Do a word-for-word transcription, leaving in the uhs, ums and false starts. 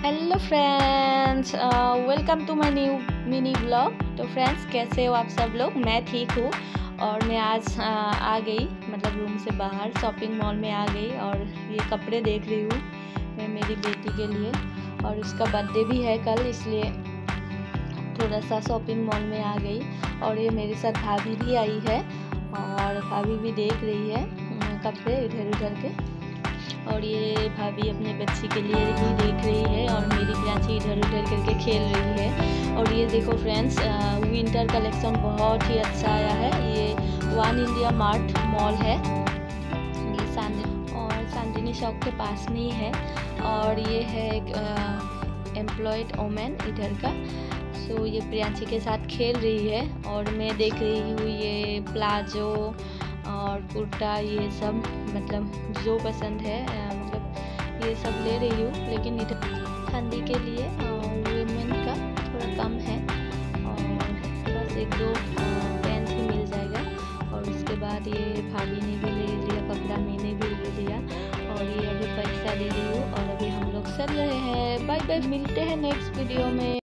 Hello friends, welcome to my new mini blog. तो friends, कैसे हो आप सब लोग? मैं ठीक हूँ और मैं आज uh, आ गई, मतलब रूम से बाहर शॉपिंग मॉल में आ गई और ये कपड़े देख रही हूँ मैं मेरी बेटी के लिए। और उसका बर्थडे भी है कल, इसलिए थोड़ा सा शॉपिंग मॉल में आ गई। और ये मेरे साथ भाभी भी आई है और भाभी भी देख रही है कपड़े इधर उधर के। और ये भाभी अपने बच्ची के लिए ही देख रही है और मेरी प्राची इधर उधर करके खेल रही है। और ये देखो फ्रेंड्स, विंटर कलेक्शन बहुत ही अच्छा आया है। ये वन इंडिया मार्ट मॉल है, ये सांड और चांदनी चौक के पास में ही है। और ये है एक एम्प्लॉयड वोमेन इधर का। सो ये प्राची के साथ खेल रही है और मैं देख रही हूँ ये प्लाजो और कुर्ता, ये सब मतलब जो पसंद है, मतलब ये सब ले रही हूँ। लेकिन इधर ठंडी के लिए वुमेन का थोड़ा कम है और बस एक दो पैंट ही मिल जाएगा। और उसके बाद ये भाभी ने भी ले लिया कपड़ा, मैंने भी ले लिया और ये अभी पैसा दे रही हूँ और अभी हम लोग चल रहे हैं। बाय बाय, मिलते हैं नेक्स्ट वीडियो में।